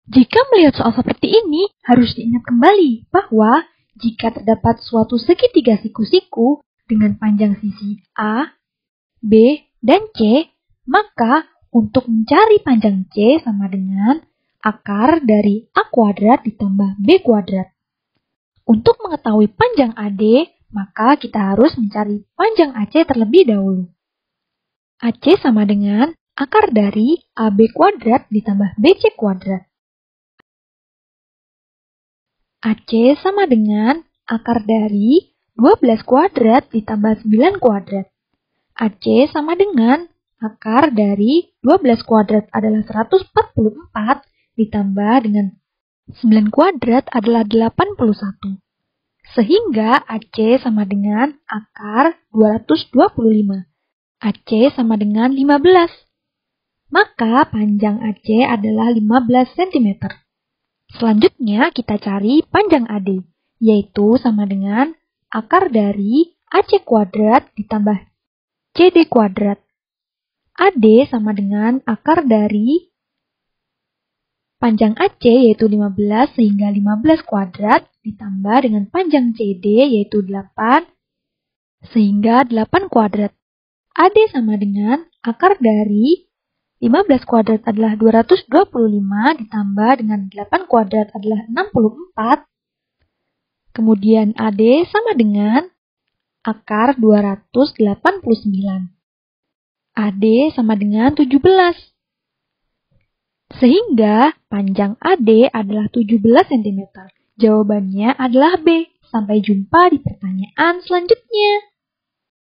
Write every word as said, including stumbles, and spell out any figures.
Jika melihat soal seperti ini, harus diingat kembali bahwa jika terdapat suatu segitiga siku-siku dengan panjang sisi A, B, dan C, maka untuk mencari panjang C sama dengan akar dari A kuadrat ditambah B kuadrat. Untuk mengetahui panjang A D, maka kita harus mencari panjang A C terlebih dahulu. A C sama dengan akar dari A B kuadrat ditambah B C kuadrat. A C sama dengan akar dari dua belas kuadrat ditambah sembilan kuadrat. A C sama dengan akar dari dua belas kuadrat adalah seratus empat puluh empat ditambah dengan sembilan kuadrat adalah delapan puluh satu. Sehingga A C sama dengan akar dua ratus dua puluh lima. A C sama dengan lima belas. Maka panjang A C adalah lima belas sentimeter. Selanjutnya kita cari panjang A D, yaitu sama dengan akar dari A C kuadrat ditambah C D kuadrat. A D sama dengan akar dari panjang A C yaitu lima belas sehingga lima belas kuadrat ditambah dengan panjang C D yaitu delapan sehingga delapan kuadrat. A D sama dengan akar dari lima belas kuadrat adalah dua ratus dua puluh lima ditambah dengan delapan kuadrat adalah enam puluh empat. Kemudian A D sama dengan akar dua ratus delapan puluh sembilan. A D sama dengan tujuh belas. Sehingga panjang A D adalah tujuh belas sentimeter. Jawabannya adalah B. Sampai jumpa di pertanyaan selanjutnya.